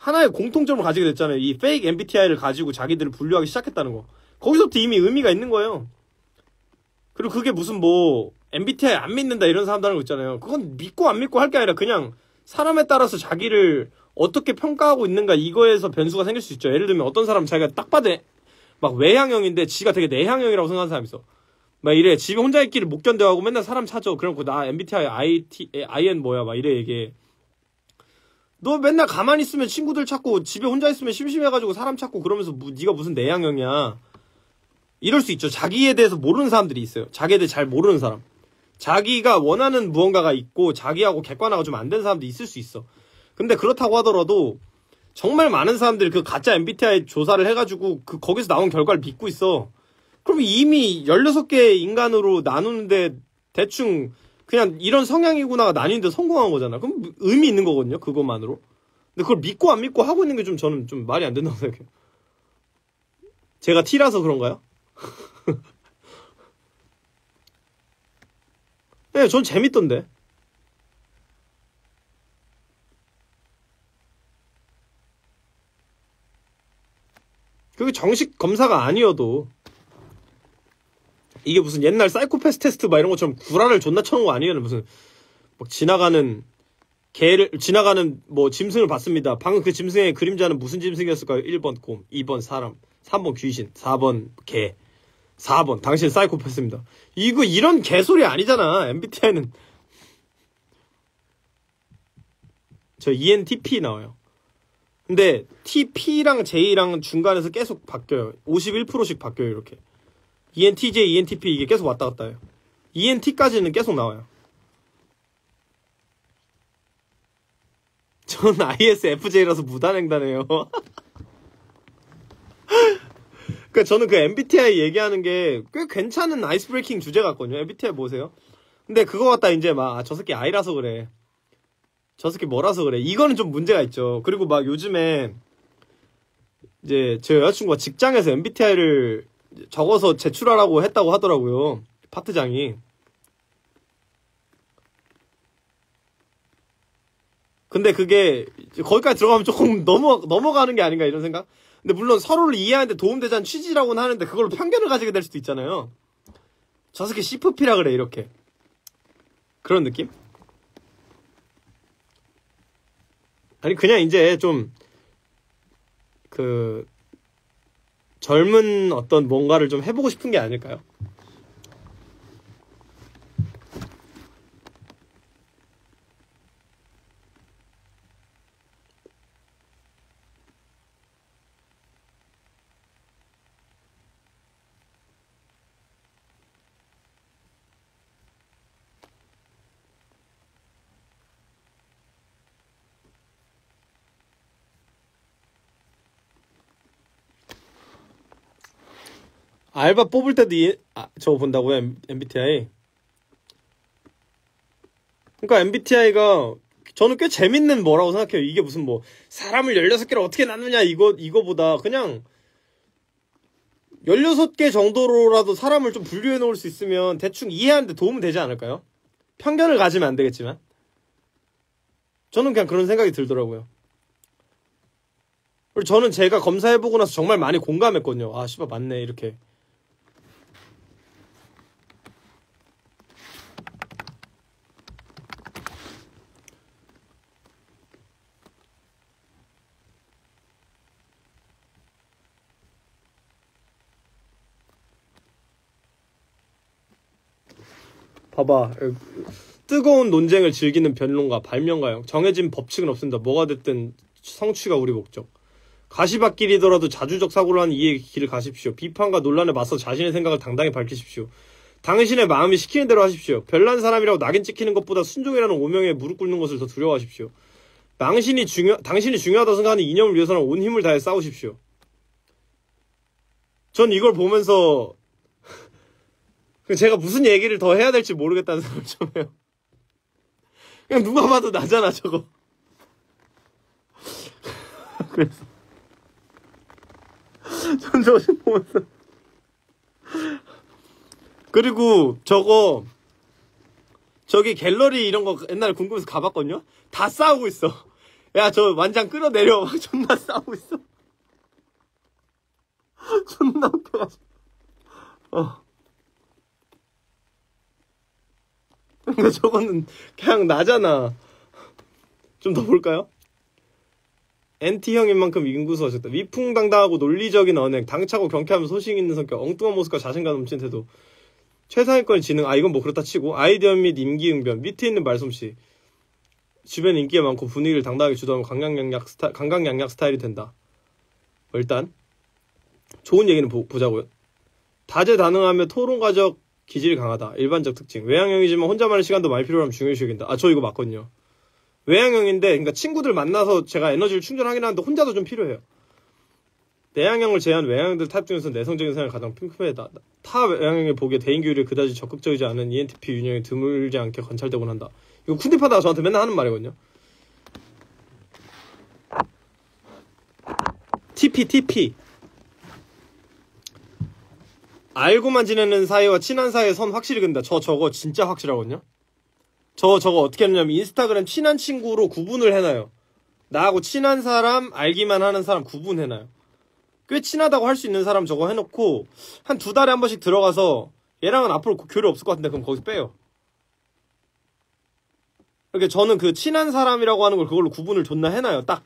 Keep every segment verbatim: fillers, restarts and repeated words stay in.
하나의 공통점을 가지게 됐잖아요. 이 페이크 엠비티아이를 가지고 자기들을 분류하기 시작했다는 거. 거기서부터 이미 의미가 있는 거예요. 그리고 그게 무슨 뭐 엠비티아이 안 믿는다 이런 사람들 하는 거 있잖아요. 그건 믿고 안 믿고 할 게 아니라 그냥 사람에 따라서 자기를 어떻게 평가하고 있는가 이거에서 변수가 생길 수 있죠. 예를 들면 어떤 사람은 자기가 딱 봐도 막 외향형인데 지가 되게 내향형이라고 생각하는 사람이 있어. 막 이래. 집에 혼자 있기를 못 견뎌하고 맨날 사람 찾아. 그래놓고 나 엠비티아이 아이티, 아이엔 뭐야 막 이래 얘기해. 너 맨날 가만히 있으면 친구들 찾고 집에 혼자 있으면 심심해가지고 사람 찾고 그러면서 뭐, 네가 무슨 내향형이야. 이럴 수 있죠. 자기에 대해서 모르는 사람들이 있어요. 자기에 대해 잘 모르는 사람. 자기가 원하는 무언가가 있고 자기하고 객관화가 좀 안 된 사람도 있을 수 있어. 근데 그렇다고 하더라도 정말 많은 사람들이 그 가짜 엠비티아이 조사를 해가지고 그 거기서 나온 결과를 믿고 있어. 그럼 이미 열여섯 개의 인간으로 나누는데 대충 그냥 이런 성향이구나가 나뉘는데 성공한 거잖아. 그럼 의미 있는 거거든요. 그것만으로. 근데 그걸 믿고 안 믿고 하고 있는 게 좀 저는 좀 말이 안 된다고 생각해요. 제가 T라서 그런가요? 네, 전 재밌던데. 그게 정식 검사가 아니어도 이게 무슨 옛날 사이코패스 테스트 막 이런 것처럼 구라를 존나 쳐놓은 거 아니에요? 무슨 막 지나가는 개를 지나가는 뭐 짐승을 봤습니다. 방금 그 짐승의 그림자는 무슨 짐승이었을까요? 일 번 곰, 이 번 사람, 삼 번 귀신, 사 번 개, 사 번 당신 사이코패스입니다. 이거 이런 개소리 아니잖아. 엠비티아이는 저 이엔티피 나와요. 근데 티피랑 J랑 중간에서 계속 바뀌어요. 오십일 퍼센트씩 바뀌어요. 이렇게 이엔티제이, 이엔티피 이게 계속 왔다 갔다 해요. 이엔티까지는 계속 나와요. 전 아이에스에프제이라서 무단횡단해요. 그러니까 저는 그 엠비티아이 얘기하는 게 꽤 괜찮은 아이스 브레이킹 주제 같거든요. 엠비티아이 보세요. 근데 그거 갖다 이제 막 저 새끼 아이라서 그래. 저 새끼 뭐라서 그래. 이거는 좀 문제가 있죠. 그리고 막 요즘에 이제 제 여자친구가 직장에서 엠비티아이를 적어서 제출하라고 했다고 하더라고요. 파트장이. 근데 그게 거기까지 들어가면 조금 넘어, 넘어가는 게 아닌가 이런 생각? 근데 물론 서로를 이해하는데 도움되자는 취지라고는 하는데 그걸로 편견을 가지게 될 수도 있잖아요. 저 새끼 씨프피라 그래 이렇게. 그런 느낌? 아니 그냥 이제 좀 그 젊은 어떤 뭔가를 좀 해보고 싶은 게 아닐까요? 알바 뽑을 때도 이, 아, 저거 본다고요? 엠비티아이? 그러니까 엠비티아이가 저는 꽤 재밌는 뭐라고 생각해요. 이게 무슨 뭐 사람을 열여섯 개를 어떻게 나누냐 이거 이거보다 그냥 열여섯 개 정도로라도 사람을 좀 분류해 놓을 수 있으면 대충 이해하는데 도움은 되지 않을까요? 편견을 가지면 안 되겠지만 저는 그냥 그런 생각이 들더라고요. 그리고 저는 제가 검사해보고 나서 정말 많이 공감했거든요. 아 씨발 맞네 이렇게. 봐봐. 뜨거운 논쟁을 즐기는 변론가, 발명가형. 정해진 법칙은 없습니다. 뭐가 됐든 성취가 우리 목적. 가시밭길이더라도 자주적 사고를 하는 이의 길을 가십시오. 비판과 논란에 맞서 자신의 생각을 당당히 밝히십시오. 당신의 마음이 시키는 대로 하십시오. 별난 사람이라고 낙인 찍히는 것보다 순종이라는 오명에 무릎 꿇는 것을 더 두려워하십시오. 당신이 중요, 당신이 중요하다고 생각하는 이념을 위해서는 온 힘을 다해 싸우십시오. 전 이걸 보면서 제가 무슨 얘기를 더 해야 될지 모르겠다는 생각을 좀 해요. 그냥 누가 봐도 나잖아 저거. 그래서 전 저거 보면서 그리고 저거 저기 갤러리 이런 거 옛날에 궁금해서 가봤거든요. 다 싸우고 있어. 야, 저 완장 끌어내려. 막 존나 싸우고 있어. 존나 웃겨가지고. 어. 근데 저거는 그냥 나잖아. 좀 더 볼까요? 엔티형인 만큼 인구수가 적다. 위풍당당하고 논리적인 언행, 당차고 경쾌하면 소신 있는 성격, 엉뚱한 모습과 자신감 넘치는 태도, 최상위권 지능, 아 이건 뭐 그렇다 치고, 아이디어 및 임기응변, 밑에 있는 말솜씨, 주변 인기가 많고 분위기를 당당하게 주도하면 강강약약 스타, 강강약약 스타일이 된다. 일단 좋은 얘기는 보, 보자고요. 다재다능하며 토론가적 기질이 강하다. 일반적 특징. 외향형이지만 혼자만의 시간도 많이 필요하면 중요시 여긴다. 아, 저 이거 맞거든요. 외향형인데, 그러니까 친구들 만나서 제가 에너지를 충전하긴 하는데 혼자도 좀 필요해요. 내향형을 제외한 외향형들 타입 중에서 내성적인 사람이 가장 핑크하다. 타 외향형에 보기에 대인 교류에 그다지 적극적이지 않은 이엔티피 유형이 드물지 않게 관찰되곤 한다. 이거 쿤디파다가 저한테 맨날 하는 말이거든요. 티피 티피 알고만 지내는 사이와 친한 사이의 선 확실히 근다. 저 저거 진짜 확실하거든요. 저 저거 어떻게 하냐면 인스타그램 친한 친구로 구분을 해놔요. 나하고 친한 사람, 알기만 하는 사람 구분해놔요. 꽤 친하다고 할 수 있는 사람 저거 해놓고 한 두 달에 한 번씩 들어가서 얘랑은 앞으로 교류 없을 것 같은데 그럼 거기서 빼요. 그러니까 저는 그 친한 사람이라고 하는 걸 그걸로 구분을 존나 해놔요. 딱.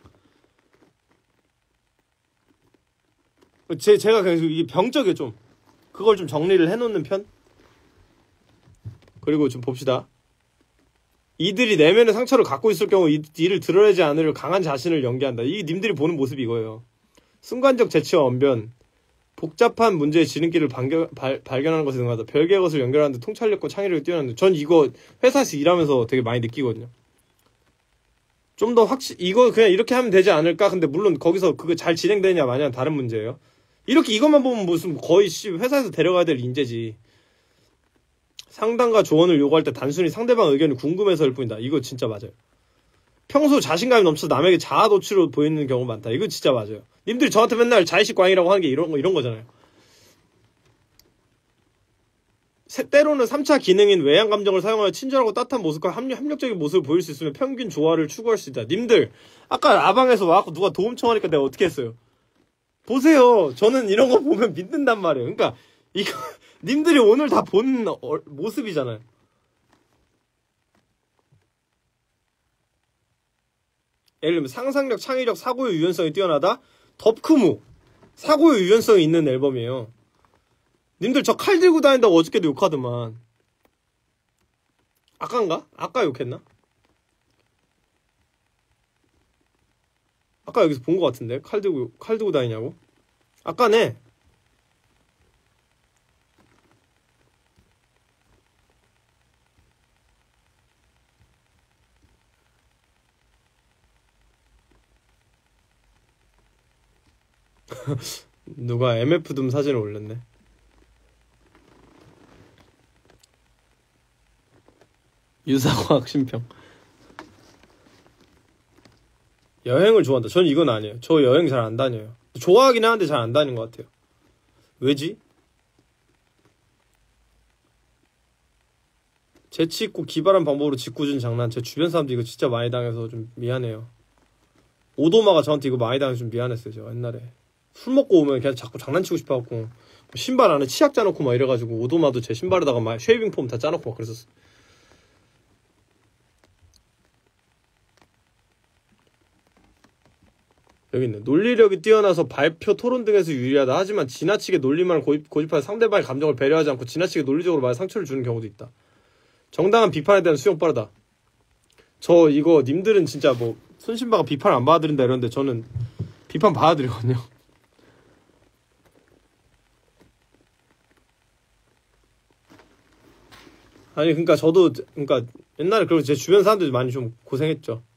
제, 제가 그냥 이게 병적이에요 좀. 그걸 좀 정리를 해놓는 편? 그리고 좀 봅시다. 이들이 내면의 상처를 갖고 있을 경우 이, 이를 드러내지 않을 강한 자신을 연기한다. 이게 님들이 보는 모습이 이거예요. 순간적 재치와 언변, 복잡한 문제의 지름길을 반겨, 발, 발견하는 것에 능하다. 별개의 것을 연결하는데 통찰력과 창의력이 뛰어난다. 전 이거 회사에서 일하면서 되게 많이 느끼거든요. 좀 더 확실, 이거 그냥 이렇게 하면 되지 않을까? 근데 물론 거기서 그거 잘 진행되냐 마냐는 다른 문제예요. 이렇게 이것만 보면 무슨 거의 씨 회사에서 데려가야 될 인재지. 상담과 조언을 요구할 때 단순히 상대방 의견이 궁금해서일 뿐이다. 이거 진짜 맞아요. 평소 자신감이 넘쳐서 남에게 자아 도취로 보이는 경우가 많다. 이거 진짜 맞아요. 님들이 저한테 맨날 자의식 광이라고 하는 게 이런 거 이런 거잖아요. 때로는 삼 차 기능인 외향 감정을 사용하여 친절하고 따뜻한 모습과 합력, 합력적인 모습을 보일 수 있으면 평균 조화를 추구할 수 있다. 님들 아까 아방에서 와갖고 누가 도움 청하니까 내가 어떻게 했어요? 보세요. 저는 이런 거 보면 믿는단 말이에요. 그러니까 이거 님들이 오늘 다 본 모습이잖아요. 예를 들면 상상력, 창의력, 사고의 유연성이 뛰어나다. 덥크무 사고의 유연성이 있는 앨범이에요. 님들 저 칼 들고 다닌다고 어저께도 욕하더만. 아까인가? 아까 욕했나? 아까 여기서 본 것 같은데 칼 들고 칼 들고 다니냐고? 아까네. 누가 엠에프 둠 사진을 올렸네. 유사과학 심평. 여행을 좋아한다. 전 이건 아니에요. 저 여행 잘 안 다녀요. 좋아하긴 하는데 잘 안 다니는 것 같아요. 왜지? 재치 있고 기발한 방법으로 짓궂은 장난. 제 주변 사람들 이거 진짜 많이 당해서 좀 미안해요. 오도마가 저한테 이거 많이 당해서 좀 미안했어요. 제가 옛날에 술 먹고 오면 그냥 자꾸 장난치고 싶어갖고 신발 안에 치약 짜놓고 막 이래가지고 오도마도 제 신발에다가 막 쉐이빙 폼 다 짜놓고 막 그랬었어. 여기 있네. 논리력이 뛰어나서 발표, 토론 등에서 유리하다. 하지만 지나치게 논리만을 고집, 고집하여 상대방의 감정을 배려하지 않고 지나치게 논리적으로 말에 상처를 주는 경우도 있다. 정당한 비판에 대한 수용 빠르다. 저 이거 님들은 진짜 뭐 손신바가 비판 안 받아들인다 이러는데 저는 비판 받아들이거든요. 아니 그러니까 저도 그러니까 옛날에 그리고 제 주변 사람들이 많이 좀 고생했죠.